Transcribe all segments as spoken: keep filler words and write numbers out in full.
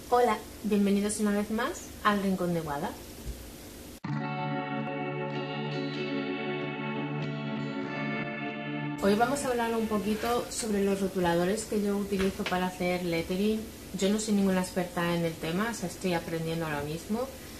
Hola, bienvenidos una vez más al Rincón de Wada. Hoy vamos a hablar un poquito sobre los rotuladores que yo utilizo para hacer lettering. Yo no soy ninguna experta en el tema, o sea, estoy aprendiendo ahora mismo,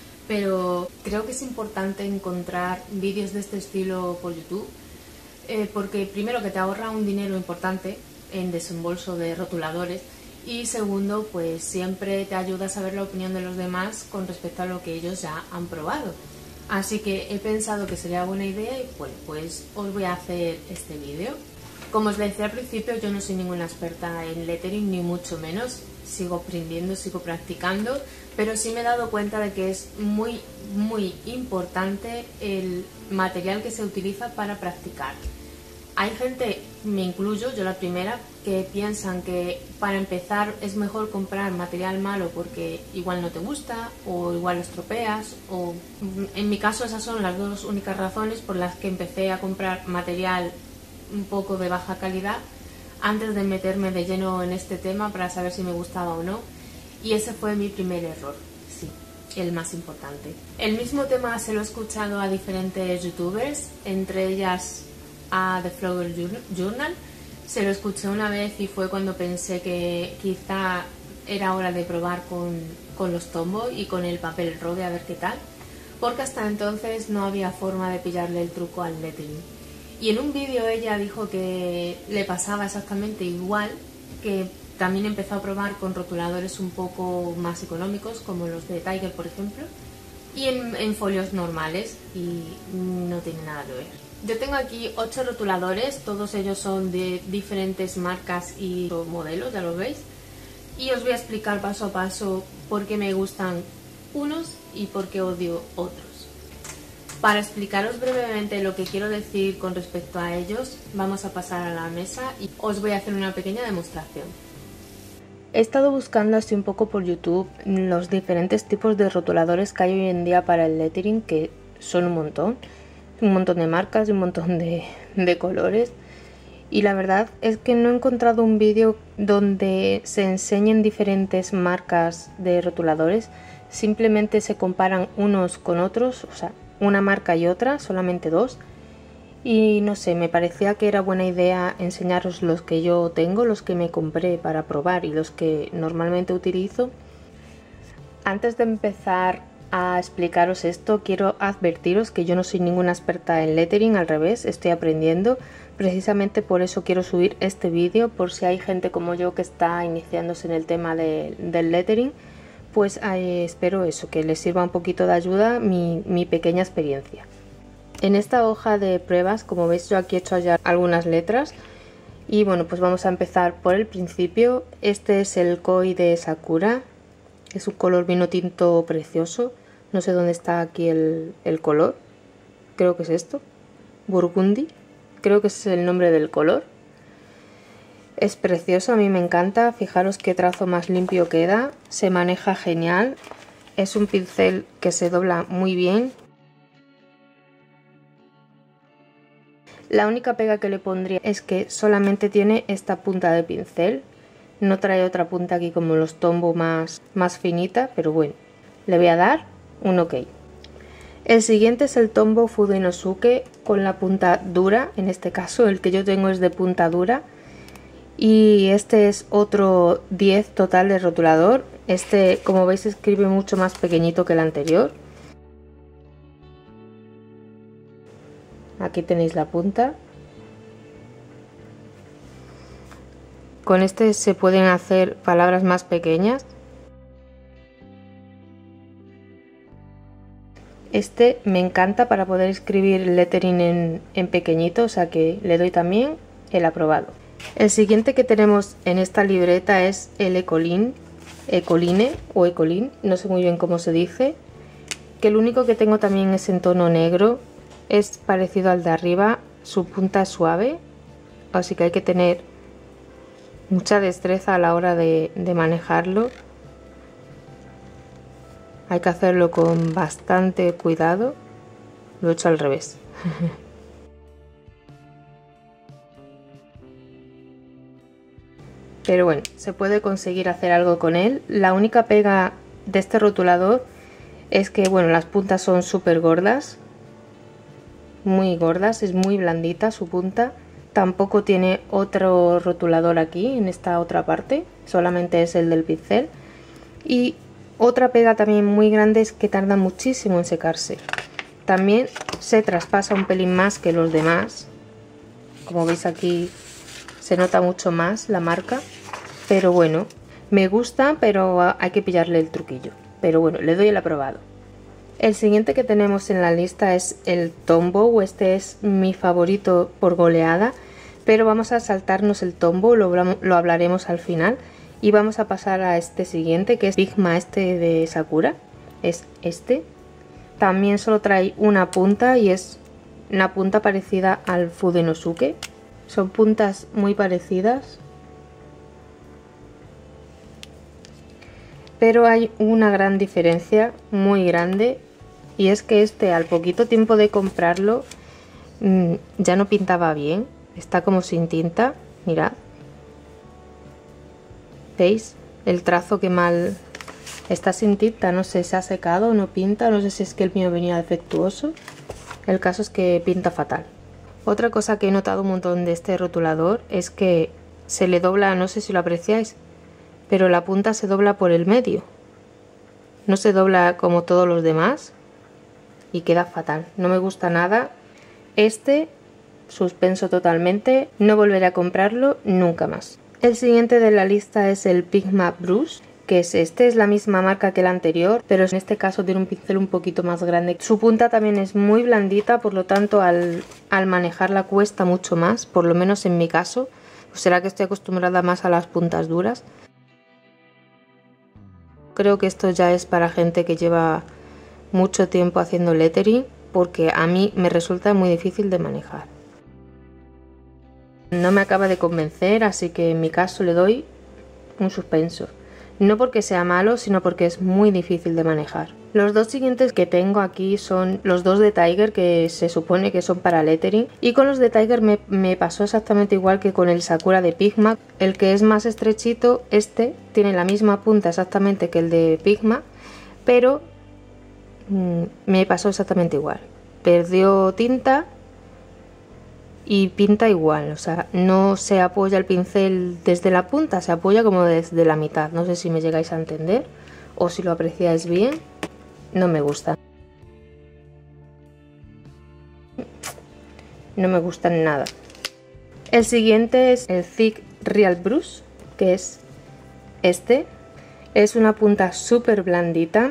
pero creo que es importante encontrar vídeos de este estilo por YouTube, eh, porque primero que te ahorra un dinero importante en desembolso de rotuladores, y segundo, pues siempre te ayuda a saber la opinión de los demás con respecto a lo que ellos ya han probado. Así que he pensado que sería buena idea y bueno, pues os voy a hacer este vídeo. Como os decía al principio, yo no soy ninguna experta en lettering, ni mucho menos. Sigo aprendiendo, sigo practicando, pero sí me he dado cuenta de que es muy, muy importante el material que se utiliza para practicar. Hay gente, me incluyo, yo la primera, que piensan que para empezar es mejor comprar material malo porque igual no te gusta o igual lo estropeas, o en mi caso esas son las dos únicas razones por las que empecé a comprar material un poco de baja calidad antes de meterme de lleno en este tema para saber si me gustaba o no, y ese fue mi primer error, sí, el más importante. El mismo tema se lo he escuchado a diferentes youtubers, entre ellas a The Flower Journal. Se lo escuché una vez y fue cuando pensé que quizá era hora de probar con, con los Tombow y con el papel Rode a ver qué tal, porque hasta entonces no había forma de pillarle el truco al lettering. Y en un vídeo ella dijo que le pasaba exactamente igual, que también empezó a probar con rotuladores un poco más económicos como los de Tiger, por ejemplo, y en, en folios normales, y no tiene nada que ver. Yo tengo aquí ocho rotuladores, todos ellos son de diferentes marcas y modelos, ya lo veis, y os voy a explicar paso a paso por qué me gustan unos y por qué odio otros. Para explicaros brevemente lo que quiero decir con respecto a ellos, vamos a pasar a la mesa y os voy a hacer una pequeña demostración. He estado buscando así un poco por YouTube los diferentes tipos de rotuladores que hay hoy en día para el lettering, que son un montón. Un montón de marcas y un montón de, de colores, y la verdad es que no he encontrado un vídeo donde se enseñen diferentes marcas de rotuladores. Simplemente se comparan unos con otros, o sea, una marca y otra, solamente dos, y no sé, me parecía que era buena idea enseñaros los que yo tengo, los que me compré para probar y los que normalmente utilizo. Antes de empezar a explicaros esto, quiero advertiros que yo no soy ninguna experta en lettering, al revés, estoy aprendiendo. Precisamente por eso quiero subir este vídeo, por si hay gente como yo que está iniciándose en el tema de, del lettering, pues eh, espero eso, que les sirva un poquito de ayuda mi, mi pequeña experiencia. En esta hoja de pruebas, como veis, yo aquí he hecho ya algunas letras, y bueno, pues vamos a empezar por el principio. Este es el Koi de Sakura. Es un color vino tinto precioso. No sé dónde está aquí el, el color. Creo que es esto. Burgundy. Creo que ese es el nombre del color. Es precioso, a mí me encanta. Fijaros qué trazo más limpio queda. Se maneja genial. Es un pincel que se dobla muy bien. La única pega que le pondría es que solamente tiene esta punta de pincel. No trae otra punta aquí como los Tombow más, más finita, pero bueno, le voy a dar un ok. El siguiente es el Tombow Fudo Inosuke con la punta dura, en este caso el que yo tengo es de punta dura. Y este es otro diez total de rotulador. Este, como veis, escribe mucho más pequeñito que el anterior. Aquí tenéis la punta. Con este se pueden hacer palabras más pequeñas. Este me encanta para poder escribir lettering en, en pequeñito, o sea que le doy también el aprobado. El siguiente que tenemos en esta libreta es el Ecoline, Ecoline o Ecoline, no sé muy bien cómo se dice, que el único que tengo también es en tono negro, es parecido al de arriba, su punta es suave, así que hay que tener mucha destreza a la hora de, de manejarlo. Hay que hacerlo con bastante cuidado. Lo he hecho al revés. pero bueno, se puede conseguir hacer algo con él. La única pega de este rotulador es que, bueno, las puntas son súper gordas, muy gordas, es muy blandita su punta. Tampoco tiene otro rotulador aquí en esta otra parte, solamente es el del pincel. Y otra pega también muy grande es que tarda muchísimo en secarse. También se traspasa un pelín más que los demás, como veis aquí se nota mucho más la marca, pero bueno, me gusta, pero hay que pillarle el truquillo. Pero bueno, le doy el aprobado. El siguiente que tenemos en la lista es el Tombow. Este es mi favorito por goleada, pero vamos a saltarnos el Tombow, lo, lo hablaremos al final. Y vamos a pasar a este siguiente, que es Pigma este de Sakura. Es este. También solo trae una punta y es una punta parecida al Fudenosuke. Son puntas muy parecidas, pero hay una gran diferencia, muy grande, y es que este, al poquito tiempo de comprarlo, mmm, ya no pintaba bien. Está como sin tinta, mirad. ¿Veis? El trazo que mal está sin tinta, no sé, se ha secado, no pinta, no sé si es que el mío venía defectuoso. El caso es que pinta fatal. Otra cosa que he notado un montón de este rotulador es que se le dobla, no sé si lo apreciáis, pero la punta se dobla por el medio. No se dobla como todos los demás y queda fatal. No me gusta nada. Este, suspenso totalmente, no volveré a comprarlo nunca más. El siguiente de la lista es el Pigma Brush, que es este, es la misma marca que el anterior, pero en este caso tiene un pincel un poquito más grande. Su punta también es muy blandita, por lo tanto al, al manejarla cuesta mucho más, por lo menos en mi caso. Pues será que estoy acostumbrada más a las puntas duras. Creo que esto ya es para gente que lleva mucho tiempo haciendo lettering, porque a mí me resulta muy difícil de manejar. No me acaba de convencer, así que en mi caso le doy un suspenso. No porque sea malo, sino porque es muy difícil de manejar. Los dos siguientes que tengo aquí son los dos de Tiger, que se supone que son para lettering. Y con los de Tiger me, me pasó exactamente igual que con el Sakura de Pigma. El que es más estrechito, este, tiene la misma punta exactamente que el de Pigma, pero mmm, me pasó exactamente igual. Perdió tinta y pinta igual, o sea, no se apoya el pincel desde la punta, se apoya como desde la mitad. No sé si me llegáis a entender o si lo apreciáis bien. No me gusta. No me gustan nada. El siguiente es el Thick Real Brush, que es este. Es una punta súper blandita.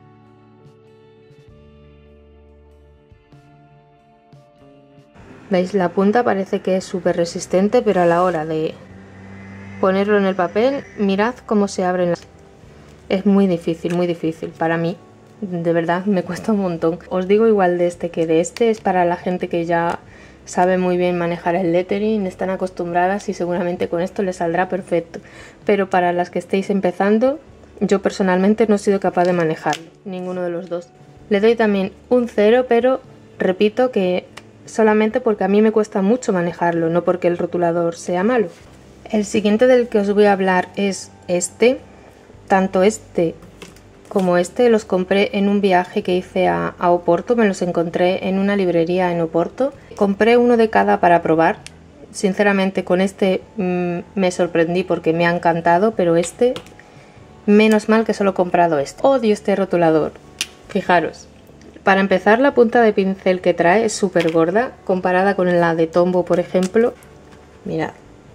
¿Veis? La punta parece que es súper resistente, pero a la hora de ponerlo en el papel, mirad cómo se abren las... Es muy difícil, muy difícil para mí. De verdad, me cuesta un montón. Os digo igual de este que de este. Es para la gente que ya sabe muy bien manejar el lettering, están acostumbradas y seguramente con esto les saldrá perfecto. Pero para las que estéis empezando, yo personalmente no he sido capaz de manejarlo, ninguno de los dos. Le doy también un cero, pero repito que solamente porque a mí me cuesta mucho manejarlo, no porque el rotulador sea malo. El siguiente del que os voy a hablar es este. Tanto este como este los compré en un viaje que hice a, a Oporto, me los encontré en una librería en Oporto. Compré uno de cada para probar. Sinceramente con este mmm, me sorprendí porque me ha encantado, pero este, menos mal que solo he comprado este. Odio este rotulador, fijaros. Para empezar, la punta de pincel que trae es súper gorda, comparada con la de Tombow, por ejemplo. Mirad.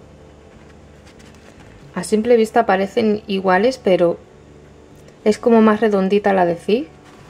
A simple vista parecen iguales, pero es como más redondita la de Zig.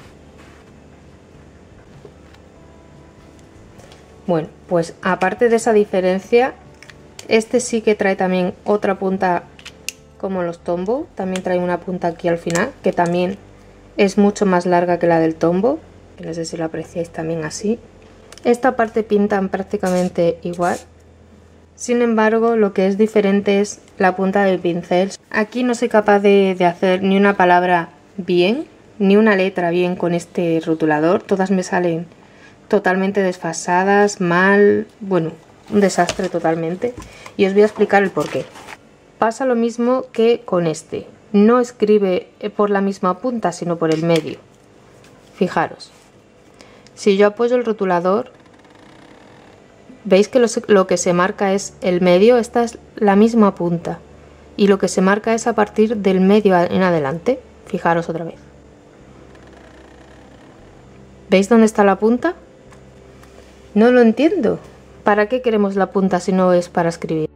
Bueno, pues aparte de esa diferencia, este sí que trae también otra punta como los Tombow. También trae una punta aquí al final, que también es mucho más larga que la del Tombow. No sé si lo apreciáis también así. Esta parte pintan prácticamente igual. Sin embargo, lo que es diferente es la punta del pincel. Aquí no soy capaz de, de hacer ni una palabra bien, ni una letra bien con este rotulador. Todas me salen totalmente desfasadas, mal, bueno, un desastre totalmente. Y os voy a explicar el porqué. Pasa lo mismo que con este. No escribe por la misma punta, sino por el medio. Fijaros. Si yo apoyo el rotulador, veis que lo, lo que se marca es el medio. Esta es la misma punta. Y lo que se marca es a partir del medio en adelante. Fijaros otra vez. ¿Veis dónde está la punta? No lo entiendo. ¿Para qué queremos la punta si no es para escribir?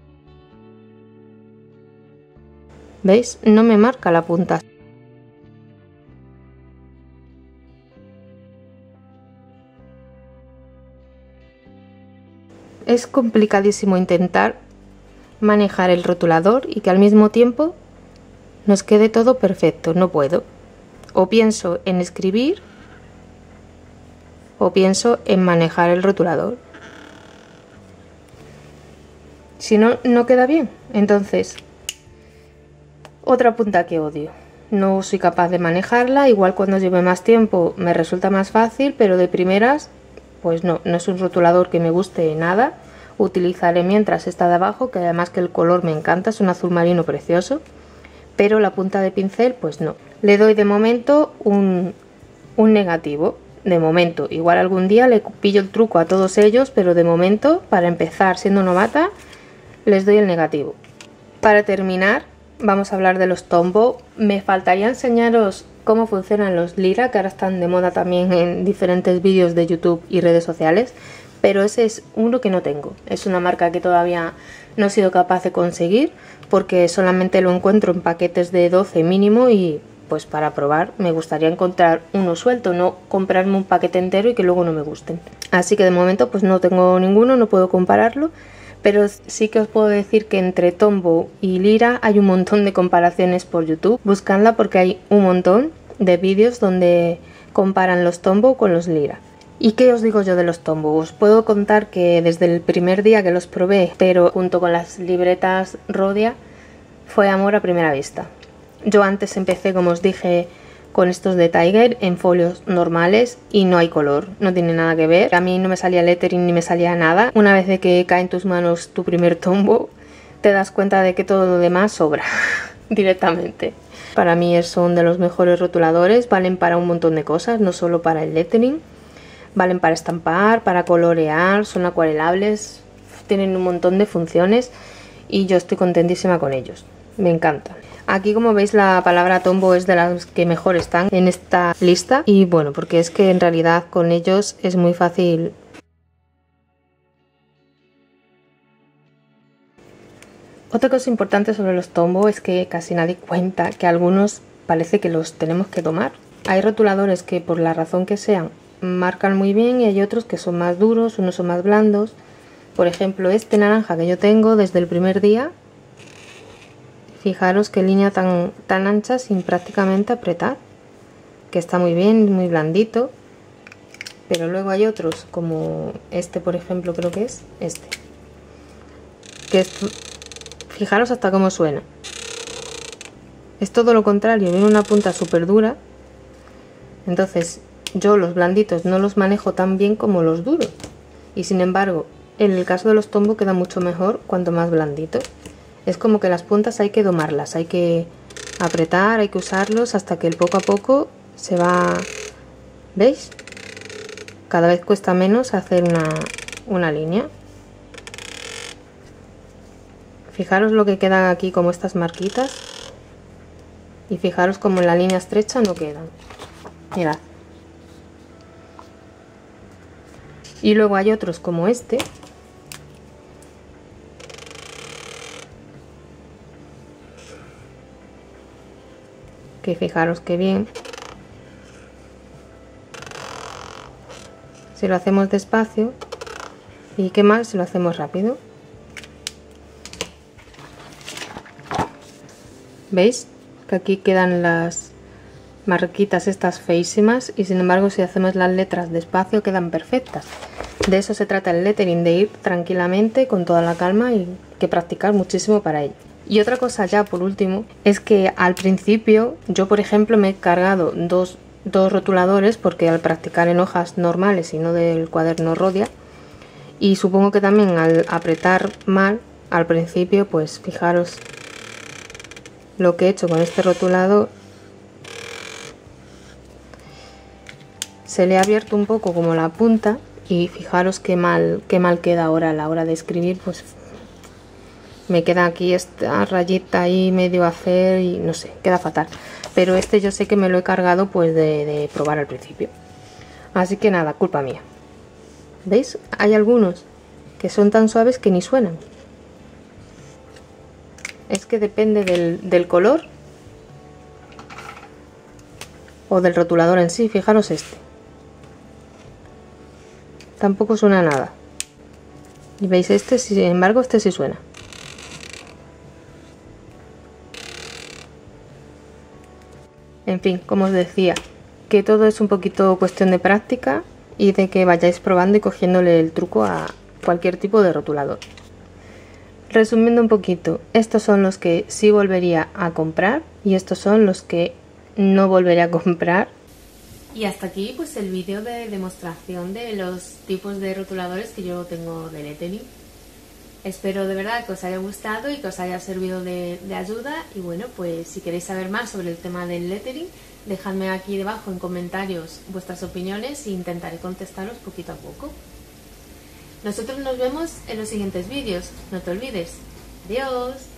¿Veis? No me marca la punta. Es complicadísimo intentar manejar el rotulador y que al mismo tiempo nos quede todo perfecto. No puedo. O pienso en escribir o pienso en manejar el rotulador. Si no, no queda bien. Entonces, otra punta que odio. No soy capaz de manejarla. Igual cuando lleve más tiempo me resulta más fácil, pero de primeras, pues no, no es un rotulador que me guste nada. Utilizaré mientras esta de abajo, que además que el color me encanta, es un azul marino precioso. Pero la punta de pincel, pues no. Le doy de momento un, un negativo. De momento, igual algún día le pillo el truco a todos ellos, pero de momento, para empezar siendo novata, les doy el negativo. Para terminar, vamos a hablar de los Tombow. Me faltaría enseñaros cómo funcionan los Lyra, que ahora están de moda también en diferentes vídeos de YouTube y redes sociales, pero ese es uno que no tengo. Es una marca que todavía no he sido capaz de conseguir, porque solamente lo encuentro en paquetes de doce mínimo y pues para probar me gustaría encontrar uno suelto, no comprarme un paquete entero y que luego no me gusten. Así que de momento pues no tengo ninguno, no puedo compararlo. Pero sí que os puedo decir que entre Tombow y Lyra hay un montón de comparaciones por YouTube. Buscadla porque hay un montón de vídeos donde comparan los Tombow con los Lyra. ¿Y qué os digo yo de los Tombow? Os puedo contar que desde el primer día que los probé, pero junto con las libretas Rhodia, fue amor a primera vista. Yo antes empecé, como os dije, con estos de Tiger en folios normales y no hay color, no tiene nada que ver. A mí no me salía lettering ni me salía nada. Una vez de que cae en tus manos tu primer Tombow, te das cuenta de que todo lo demás sobra directamente. Para mí son de los mejores rotuladores, valen para un montón de cosas, no solo para el lettering. Valen para estampar, para colorear, son acuarelables, tienen un montón de funciones y yo estoy contentísima con ellos, me encantan. Aquí, como veis, la palabra Tombow es de las que mejor están en esta lista. Y bueno, porque es que en realidad con ellos es muy fácil. Otra cosa importante sobre los Tombow es que casi nadie cuenta que algunos parece que los tenemos que domar. Hay rotuladores que por la razón que sean marcan muy bien y hay otros que son más duros, unos son más blandos. Por ejemplo, este naranja que yo tengo desde el primer día. Fijaros qué línea tan, tan ancha sin prácticamente apretar, que está muy bien, muy blandito. Pero luego hay otros, como este por ejemplo, creo que es este, que es, fijaros hasta cómo suena. Es todo lo contrario, viene una punta súper dura. Entonces yo los blanditos no los manejo tan bien como los duros. Y sin embargo, en el caso de los Tombow queda mucho mejor cuanto más blandito. Es como que las puntas hay que domarlas, hay que apretar, hay que usarlos hasta que el poco a poco se va... ¿Veis? Cada vez cuesta menos hacer una, una línea. Fijaros lo que queda aquí como estas marquitas. Y fijaros como en la línea estrecha no quedan. Mirad. Y luego hay otros como este. Que fijaros que bien. Si lo hacemos despacio. Y qué mal si lo hacemos rápido. ¿Veis? Que aquí quedan las marquitas estas feísimas. Y sin embargo si hacemos las letras despacio quedan perfectas. De eso se trata el lettering, de ir tranquilamente con toda la calma y que practicar muchísimo para ello. Y otra cosa ya por último, es que al principio yo por ejemplo me he cargado dos, dos rotuladores porque al practicar en hojas normales y no del cuaderno Rhodia, y supongo que también al apretar mal al principio, pues fijaros lo que he hecho con este rotulador. Se le ha abierto un poco como la punta y fijaros qué mal, qué mal queda ahora a la hora de escribir. Pues me queda aquí esta rayita ahí medio a hacer y no sé, queda fatal. Pero este yo sé que me lo he cargado pues de, de probar al principio. Así que nada, culpa mía. ¿Veis? Hay algunos que son tan suaves que ni suenan. Es que depende del, del color o del rotulador en sí. Fijaros este. Tampoco suena nada. Y veis este, sin embargo, este sí suena. En fin, como os decía, que todo es un poquito cuestión de práctica y de que vayáis probando y cogiéndole el truco a cualquier tipo de rotulador. Resumiendo un poquito, estos son los que sí volvería a comprar y estos son los que no volveré a comprar. Y hasta aquí pues el vídeo de demostración de los tipos de rotuladores que yo tengo de lettering. Espero de verdad que os haya gustado y que os haya servido de, de ayuda. Y bueno, pues si queréis saber más sobre el tema del lettering, dejadme aquí debajo en comentarios vuestras opiniones e intentaré contestaros poquito a poco. Nosotros nos vemos en los siguientes vídeos. No te olvides. Adiós.